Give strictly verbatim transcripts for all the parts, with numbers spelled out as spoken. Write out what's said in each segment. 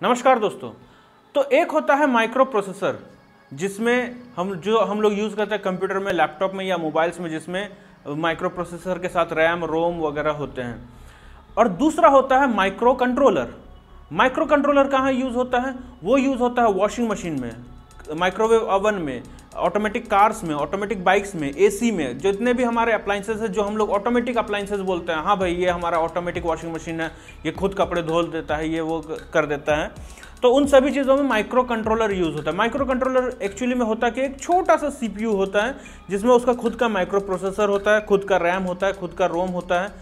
नमस्कार दोस्तों। तो एक होता है माइक्रो प्रोसेसर, जिसमें हम जो हम लोग यूज़ करते हैं कंप्यूटर में, लैपटॉप में या मोबाइल्स में, जिसमें माइक्रो प्रोसेसर के साथ रैम रोम वगैरह होते हैं। और दूसरा होता है माइक्रो कंट्रोलर। माइक्रो कंट्रोलर कहाँ यूज़ होता है? वो यूज़ होता है वॉशिंग मशीन में, माइक्रोवेव ओवन में, ऑटोमेटिक कार्स में, ऑटोमेटिक बाइक्स में, एसी में, जितने भी हमारे अप्लाइंसेस हैं जो हम लोग ऑटोमेटिक अप्लाइंसेस बोलते हैं। हाँ भाई, ये हमारा ऑटोमेटिक वॉशिंग मशीन है, ये खुद कपड़े धो देता है, ये वो कर देता है। तो उन सभी चीज़ों में माइक्रो कंट्रोलर यूज़ होता है। माइक्रो कंट्रोलर एक्चुअली में होता है कि एक छोटा सा सीपीयू होता है, जिसमें उसका खुद का माइक्रो प्रोसेसर होता है, खुद का रैम होता है, खुद का रोम होता है।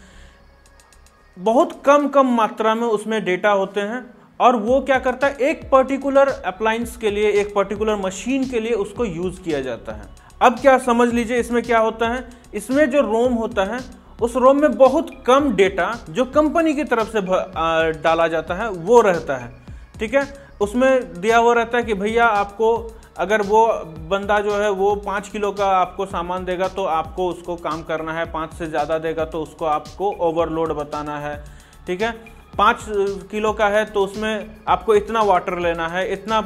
बहुत कम कम मात्रा में उसमें डेटा होते हैं, और वो क्या करता है, एक पर्टिकुलर अप्लायंस के लिए, एक पर्टिकुलर मशीन के लिए उसको यूज़ किया जाता है। अब क्या समझ लीजिए इसमें क्या होता है। इसमें जो रोम होता है, उस रोम में बहुत कम डेटा जो कंपनी की तरफ से डाला जाता है वो रहता है। ठीक है, उसमें दिया हुआ रहता है कि भैया आपको, अगर वो बंदा जो है वो पाँच किलो का आपको सामान देगा तो आपको उसको काम करना है, पाँच से ज़्यादा देगा तो उसको आपको ओवरलोड बताना है। ठीक है, पाँच किलो का है तो उसमें आपको इतना वाटर लेना है, इतना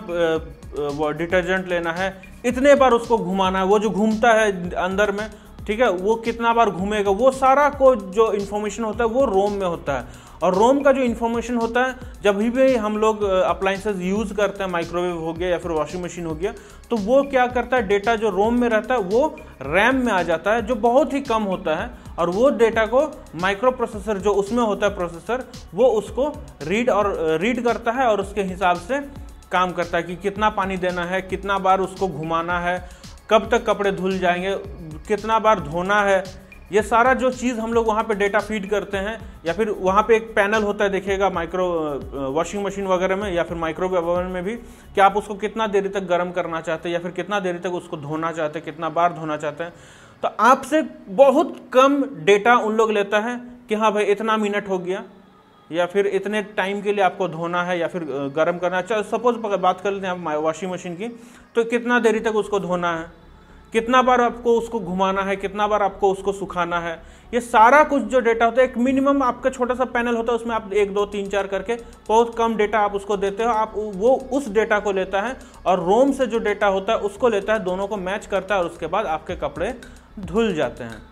डिटर्जेंट लेना है, इतने बार उसको घुमाना है। वो जो घूमता है अंदर में, ठीक है, वो कितना बार घूमेगा, वो सारा को जो इन्फॉर्मेशन होता है वो रोम में होता है। और रोम का जो इन्फॉर्मेशन होता है, जब भी हम लोग अप्लाइंसेस यूज़ करते हैं, माइक्रोवेव हो गया या फिर वॉशिंग मशीन हो गया, तो वो क्या करता है, डेटा जो रोम में रहता है वो रैम में आ जाता है, जो बहुत ही कम होता है। और वो डेटा को माइक्रो प्रोसेसर जो उसमें होता है प्रोसेसर, वो उसको रीड और रीड करता है और उसके हिसाब से काम करता है कि कितना पानी देना है, कितना बार उसको घुमाना है, कब तक कपड़े धुल जाएंगे, कितना बार धोना है। ये सारा जो चीज़ हम लोग वहाँ पे डेटा फीड करते हैं, या फिर वहाँ पे एक पैनल होता है, देखिएगा माइक्रो वॉशिंग मशीन वगैरह में या फिर माइक्रोवेव ओवन में भी, कि आप उसको कितना देरी तक गर्म करना चाहते हैं या फिर कितना देरी तक उसको धोना चाहते हैं, कितना बार धोना चाहते हैं। तो आपसे बहुत कम डेटा उन लोग लेता है कि हाँ भाई इतना मिनट हो गया, या फिर इतने टाइम के लिए आपको धोना है या फिर गर्म करना है। सपोज बात कर लेते हैं आप वॉशिंग मशीन की, तो कितना देरी तक उसको धोना है, कितना बार आपको उसको घुमाना है, कितना बार आपको उसको सुखाना है। ये सारा कुछ जो डेटा होता है, एक मिनिमम आपका छोटा सा पैनल होता है, उसमें आप एक दो तीन चार करके बहुत कम डेटा आप उसको देते हो। आप वो उस डेटा को लेता है और रोम से जो डेटा होता है उसको लेता है, दोनों को मैच करता है और उसके बाद आपके कपड़े धुल जाते हैं।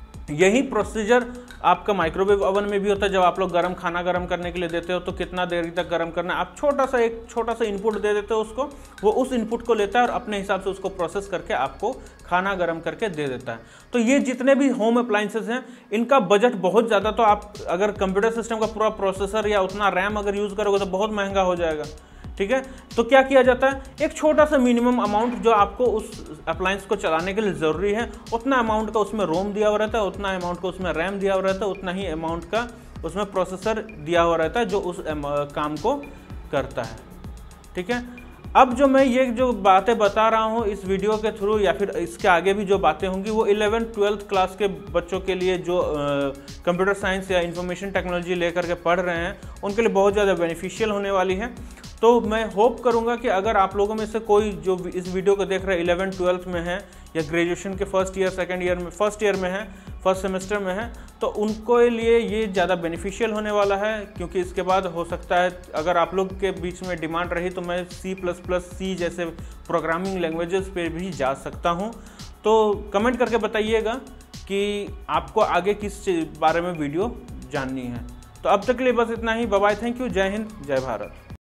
यही प्रोसीजर आपका माइक्रोवेव ओवन में भी होता है। जब आप लोग गर्म खाना गर्म करने के लिए देते हो तो कितना देरी तक गर्म करना है, आप छोटा सा एक छोटा सा इनपुट दे देते हो उसको, वो उस इनपुट को लेता है और अपने हिसाब से उसको प्रोसेस करके आपको खाना गर्म करके दे देता है। तो ये जितने भी होम अप्लाइंसेस हैं, इनका बजट बहुत ज़्यादा, तो आप अगर कंप्यूटर सिस्टम का पूरा प्रोसेसर या उतना रैम अगर यूज़ करोगे तो बहुत महंगा हो जाएगा। ठीक है, तो क्या किया जाता है, एक छोटा सा मिनिमम अमाउंट जो आपको उस अप्लायंस को चलाने के लिए ज़रूरी है, उतना अमाउंट का उसमें रोम दिया हुआ रहता है, उतना अमाउंट का उसमें रैम दिया हुआ रहता है, उतना ही अमाउंट का उसमें प्रोसेसर दिया हुआ रहता है जो उस काम को करता है। ठीक है, अब जो मैं ये जो बातें बता रहा हूँ इस वीडियो के थ्रू, या फिर इसके आगे भी जो बातें होंगी, वो इलेवेंथ ट्वेल्थ क्लास के बच्चों के लिए जो कंप्यूटर साइंस या इंफॉर्मेशन टेक्नोलॉजी लेकर के पढ़ रहे हैं, उनके लिए बहुत ज़्यादा बेनिफिशियल होने वाली है। तो मैं होप करूंगा कि अगर आप लोगों में से कोई जो इस वीडियो को देख रहे हैं इलेवेंथ ट्वेल्थ में है, या ग्रेजुएशन के फर्स्ट ईयर सेकंड ईयर में फर्स्ट ईयर में है, फर्स्ट सेमेस्टर में है, तो उनको लिए ये ज़्यादा बेनिफिशियल होने वाला है। क्योंकि इसके बाद हो सकता है, अगर आप लोग के बीच में डिमांड रही, तो मैं सी प्लस प्लस सी जैसे प्रोग्रामिंग लैंग्वेजेस पे भी जा सकता हूँ। तो कमेंट करके बताइएगा कि आपको आगे किस बारे में वीडियो जाननी है। तो अब तक के लिए बस इतना ही। बाय बाय, थैंक यू, जय हिंद, जय भारत।